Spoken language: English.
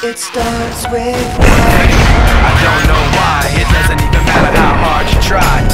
It starts with I don't know why, it doesn't even matter how hard you try.